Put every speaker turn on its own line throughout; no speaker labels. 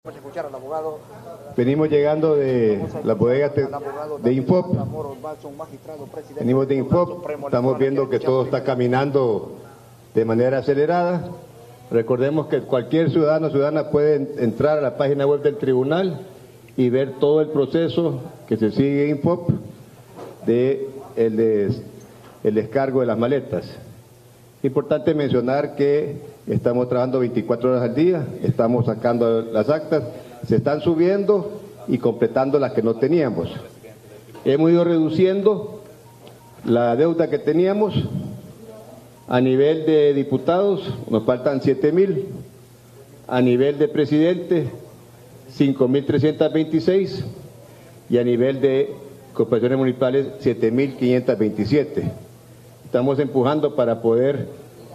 Escuchar al abogado.
Venimos llegando de la bodega de Infop. Venimos de Infop. Estamos viendo que todo está caminando de manera acelerada. Recordemos que cualquier ciudadano o ciudadana puede entrar a la página web del tribunal y ver todo el proceso que se sigue en Infop de el descargo de las maletas. Importante mencionar que estamos trabajando 24 horas al día, estamos sacando las actas, se están subiendo y completando las que no teníamos. Hemos ido reduciendo la deuda que teníamos. A nivel de diputados nos faltan 7.000, a nivel de presidente 5.326 y a nivel de corporaciones municipales 7.527. Estamos empujando para poder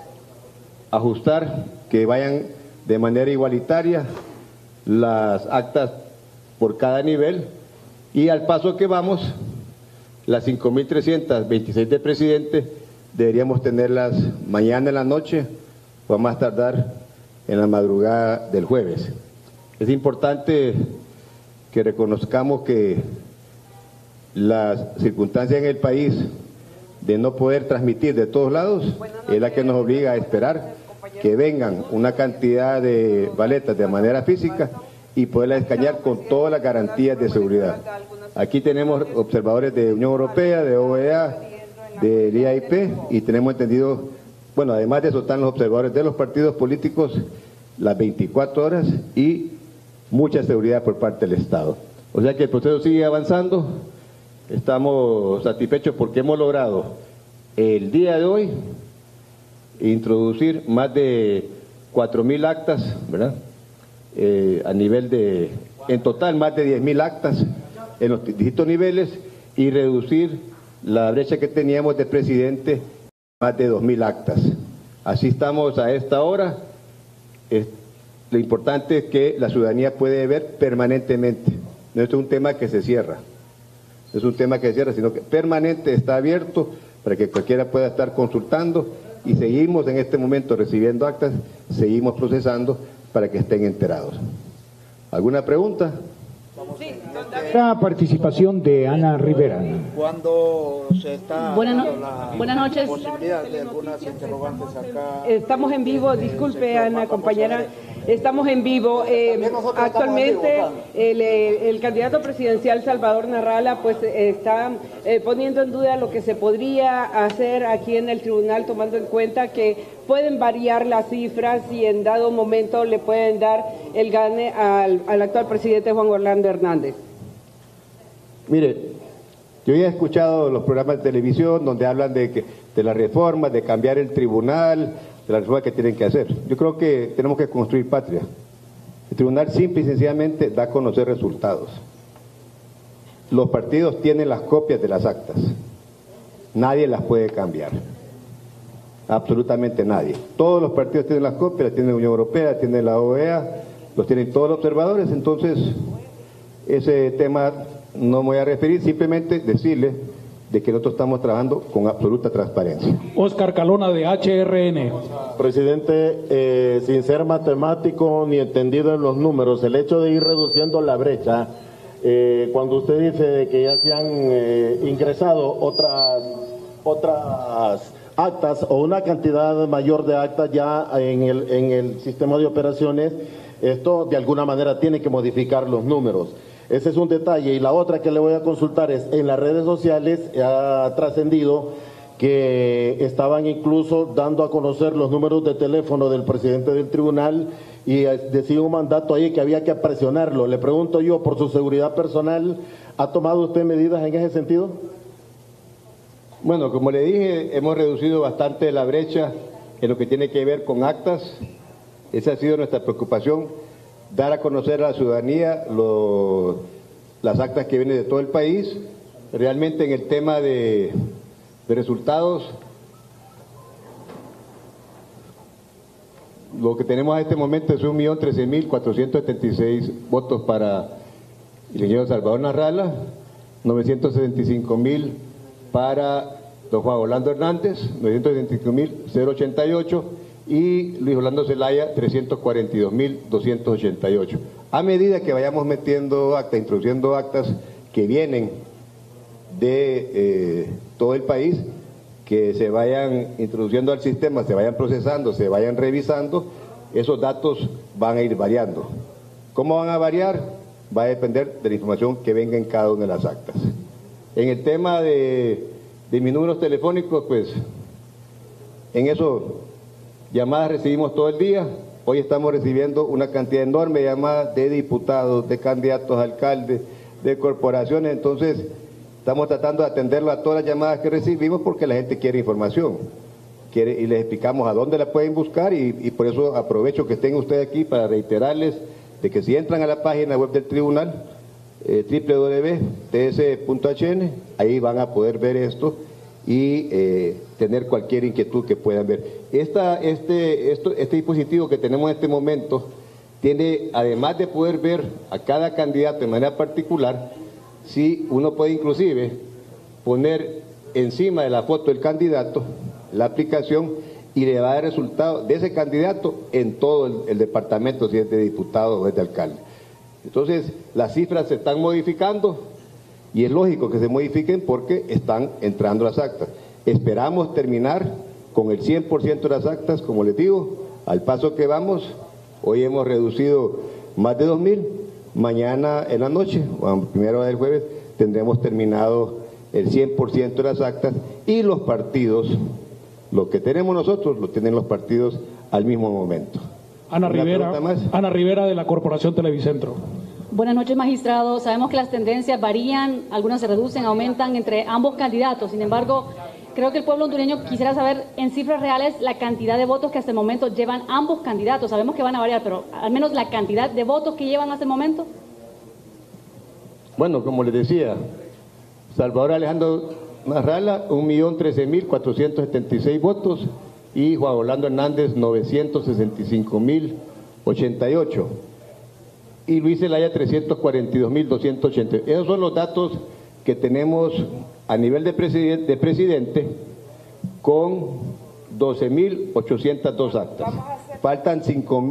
ajustar, que vayan de manera igualitaria las actas por cada nivel, y al paso que vamos, las 5.326 de presidente deberíamos tenerlas mañana en la noche o a más tardar en la madrugada del jueves. Es importante que reconozcamos que las circunstancias en el país de no poder transmitir de todos lados es la que nos obliga a esperar que vengan una cantidad de baletas de manera física y poderlas escanear con todas las garantías de seguridad. Aquí tenemos observadores de Unión Europea, de OEA, del IAIP, y tenemos entendido, bueno, además de eso están los observadores de los partidos políticos las 24 horas y mucha seguridad por parte del Estado. O sea que el proceso sigue avanzando. Estamos satisfechos porque hemos logrado el día de hoy introducir más de 4.000 actas, ¿verdad? A nivel de, en total más de 10.000 actas en los distintos niveles, y reducir la brecha que teníamos de presidente más de 2.000 actas. Así estamos a esta hora. Lo importante es que la ciudadanía puede ver permanentemente. No es un tema que se cierra. Es un tema que cierra, sino que permanente está abierto para que cualquiera pueda estar consultando, y seguimos en este momento recibiendo actas, seguimos procesando para que estén enterados. ¿Alguna pregunta?
La participación de Ana Rivera.
Cuando se está
buenas noches.
Posibilidad de algunas interrogantes acá.
Estamos en vivo, disculpe Ana, compañera. Estamos en vivo. Actualmente el candidato presidencial Salvador Narrala pues está poniendo en duda lo que se podría hacer aquí en el tribunal, tomando en cuenta que pueden variar las cifras y en dado momento le pueden dar el gane al actual presidente Juan Orlando Hernández.
Mire, yo ya he escuchado los programas de televisión donde hablan de la reforma, de cambiar el tribunal, de la reforma que tienen que hacer. Yo creo que tenemos que construir patria. El tribunal simple y sencillamente da a conocer resultados. Los partidos tienen las copias de las actas. Nadie las puede cambiar. Absolutamente nadie. Todos los partidos tienen las copias, las tiene la Unión Europea, las tiene la OEA, los tienen todos los observadores. Entonces, ese tema no me voy a referir, simplemente decirle de que nosotros estamos trabajando con absoluta transparencia.
Oscar Calona, de HRN.
Presidente, sin ser matemático ni entendido en los números, el hecho de ir reduciendo la brecha, cuando usted dice que ya se han ingresado otras actas o una cantidad mayor de actas ya en el sistema de operaciones, esto de alguna manera tiene que modificar los números. Ese es un detalle. Y la otra que le voy a consultar es, en las redes sociales ha trascendido que estaban incluso dando a conocer los números de teléfono del presidente del tribunal, y decía un mandato ahí que había que presionarlo. Le pregunto yo, por su seguridad personal, ¿ha tomado usted medidas en ese sentido?
Bueno, como le dije, hemos reducido bastante la brecha en lo que tiene que ver con actas. Esa ha sido nuestra preocupación, dar a conocer a la ciudadanía las actas que vienen de todo el país. Realmente en el tema de resultados, lo que tenemos a este momento es 1.013.476 votos para el ingeniero Salvador Narrala, 975.000 para don Juan Orlando Hernández, 975.088, y Luis Orlando Zelaya, 342.288. A medida que vayamos metiendo actas, introduciendo actas que vienen de todo el país, que se vayan introduciendo al sistema, se vayan procesando, se vayan revisando, esos datos van a ir variando. ¿Cómo van a variar? Va a depender de la información que venga en cada una de las actas. En el tema de mis números telefónicos, pues en eso llamadas recibimos todo el día. Hoy estamos recibiendo una cantidad enorme de llamadas de diputados, de candidatos a alcaldes, de corporaciones. Entonces estamos tratando de atenderlo a todas las llamadas que recibimos porque la gente quiere información. Y les explicamos a dónde la pueden buscar y por eso aprovecho que estén ustedes aquí para reiterarles de que si entran a la página web del tribunal, www.ts.hn, ahí van a poder ver esto y tener cualquier inquietud que puedan ver. Este dispositivo que tenemos en este momento tiene, además de poder ver a cada candidato de manera particular, sí, uno puede inclusive poner encima de la foto del candidato la aplicación y le va a dar resultado de ese candidato en todo el departamento, si es de diputado o es de alcalde. Entonces, las cifras se están modificando y es lógico que se modifiquen porque están entrando las actas. Esperamos terminar con el 100% de las actas, como les digo, al paso que vamos. Hoy hemos reducido más de 2,000, mañana en la noche, o a primera hora del jueves, tendremos terminado el 100% de las actas y los partidos, lo que tenemos nosotros, lo tienen los partidos al mismo momento.
Ana Rivera de la Corporación Televicentro.
Buenas noches, magistrado. Sabemos que las tendencias varían, algunas se reducen, aumentan entre ambos candidatos. Sin embargo, creo que el pueblo hondureño quisiera saber en cifras reales la cantidad de votos que hasta el momento llevan ambos candidatos. Sabemos que van a variar, pero al menos la cantidad de votos que llevan hasta el momento.
Bueno, como les decía, Salvador Alejandro Narrala, 1.013.476 votos y Juan Orlando Hernández, 965.088. Y Luis Zelaya, 342.280. Esos son los datos que tenemos a nivel de presidente con 12.802 actas. Faltan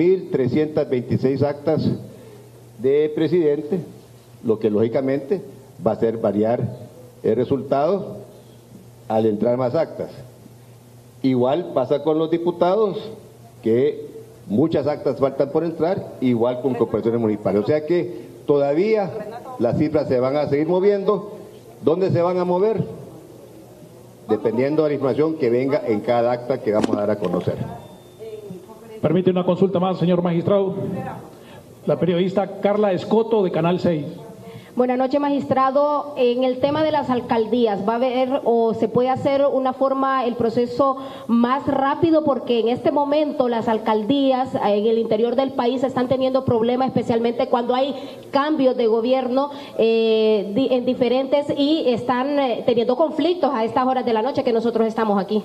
5.326 actas de presidente, lo que lógicamente va a hacer variar el resultado al entrar más actas. Igual pasa con los diputados, que muchas actas faltan por entrar, igual con corporaciones municipales. O sea que todavía las cifras se van a seguir moviendo. ¿Dónde se van a mover? Dependiendo de la información que venga en cada acta que vamos a dar a conocer.
Permite una consulta más, señor magistrado. La periodista Carla Escoto, de Canal 6.
Buenas noches, magistrado. En el tema de las alcaldías, ¿va a haber o se puede hacer una forma, el proceso más rápido? Porque en este momento las alcaldías en el interior del país están teniendo problemas, especialmente cuando hay cambios de gobierno en diferentes y están teniendo conflictos a estas horas de la noche que nosotros estamos aquí.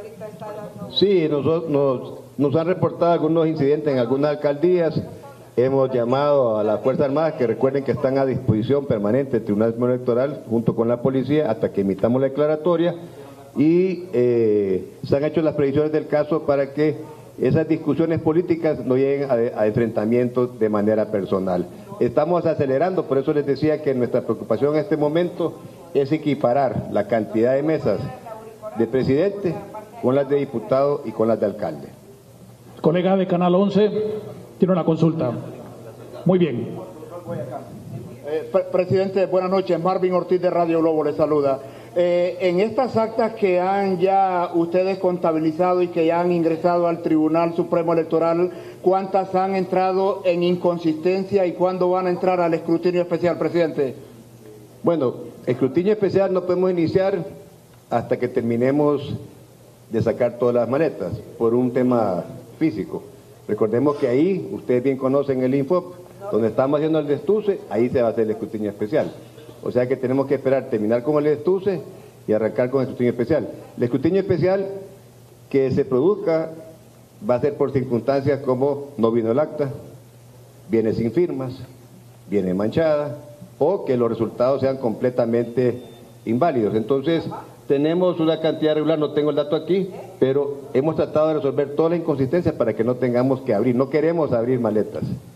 Sí, nos han reportado algunos incidentes en algunas alcaldías. Hemos llamado a las Fuerzas Armadas, que recuerden que están a disposición permanente del Tribunal Supremo Electoral junto con la policía hasta que emitamos la declaratoria y se han hecho las previsiones del caso para que esas discusiones políticas no lleguen a enfrentamientos de manera personal. Estamos acelerando, por eso les decía que nuestra preocupación en este momento es equiparar la cantidad de mesas de presidente con las de diputado y con las de alcalde.
Colega de Canal 11, tiene una consulta. Muy bien.
Presidente, buenas noches. Marvin Ortiz de Radio Globo le saluda. En estas actas que han ya ustedes contabilizado y que ya han ingresado al Tribunal Supremo Electoral, ¿cuántas han entrado en inconsistencia y cuándo van a entrar al escrutinio especial, presidente?
Bueno, escrutinio especial no podemos iniciar hasta que terminemos de sacar todas las maletas por un tema físico. Recordemos que ahí, ustedes bien conocen el INFOP, donde estamos haciendo el destuce, ahí se va a hacer el escrutinio especial. O sea que tenemos que esperar terminar con el destuce y arrancar con el escrutinio especial. El escrutinio especial que se produzca va a ser por circunstancias como no vino el acta, viene sin firmas, viene manchada, o que los resultados sean completamente inválidos. Entonces, tenemos una cantidad regular, no tengo el dato aquí, pero hemos tratado de resolver todas las inconsistencias para que no tengamos que abrir, no queremos abrir maletas.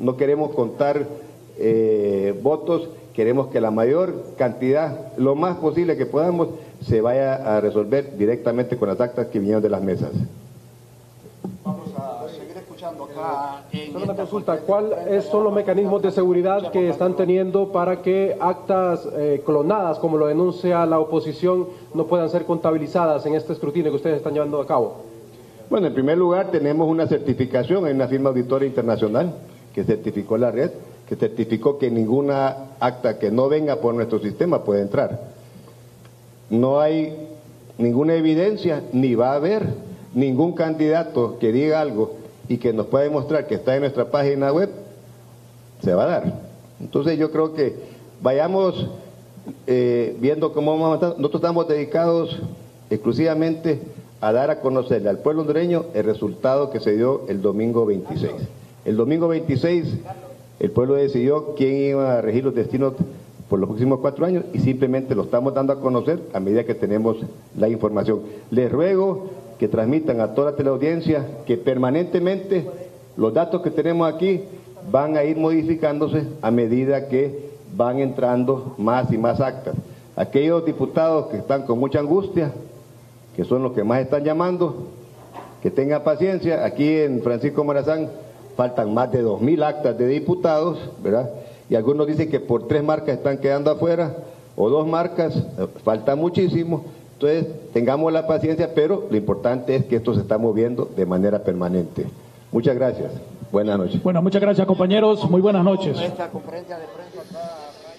no queremos contar votos, queremos que la mayor cantidad, lo más posible que podamos, se vaya a resolver directamente con las actas que vinieron de las mesas.
Vamos a seguir escuchando acá.
Solo una consulta, ¿cuáles son los mecanismos de seguridad que están teniendo para que actas clonadas, como lo denuncia la oposición, no puedan ser contabilizadas en este escrutinio que ustedes están llevando a cabo?
Bueno, en primer lugar tenemos una certificación en una firma auditoria internacional que certificó la red, que certificó que ninguna acta que no venga por nuestro sistema puede entrar. No hay ninguna evidencia, ni va a haber ningún candidato que diga algo y que nos pueda demostrar que está en nuestra página web, se va a dar. Entonces yo creo que vayamos viendo cómo vamos avanzando. Nosotros estamos dedicados exclusivamente a dar a conocerle al pueblo hondureño el resultado que se dio el domingo 26. El domingo 26 el pueblo decidió quién iba a regir los destinos por los próximos 4 años y simplemente lo estamos dando a conocer a medida que tenemos la información. Les ruego que transmitan a toda la teleaudiencia que permanentemente los datos que tenemos aquí van a ir modificándose a medida que van entrando más y más actas. Aquellos diputados que están con mucha angustia, que son los que más están llamando, que tengan paciencia. Aquí en Francisco Morazán faltan más de 2.000 actas de diputados, ¿verdad? Y algunos dicen que por 3 marcas están quedando afuera, o 2 marcas, falta muchísimo. Entonces, tengamos la paciencia, pero lo importante es que esto se está moviendo de manera permanente. Muchas gracias. Buenas noches.
Bueno, muchas gracias, compañeros. Muy buenas noches.
Esta conferencia de prensa está...